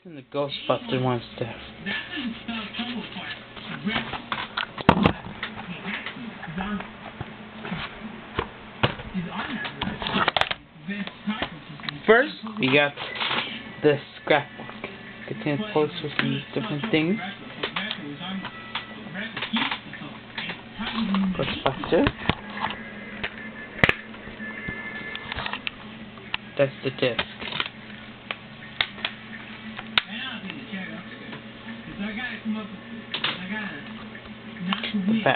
in the Ghostbuster one stuff. First, we got the scrapbook. It contains posters and different things. Ghostbuster. That's the disc. The back.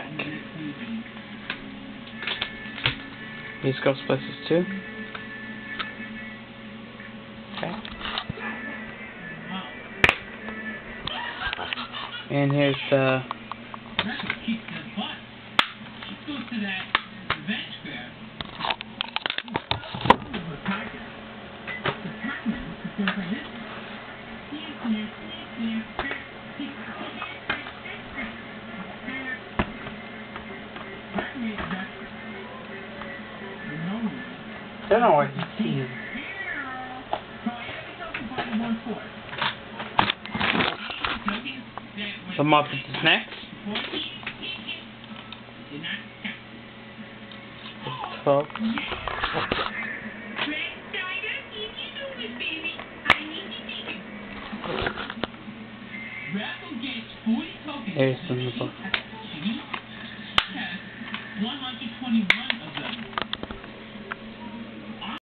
Here's Ghostbusters 2. Okay. And here's the I don't know what he's seeing. The Muppets is next. So. There's the book.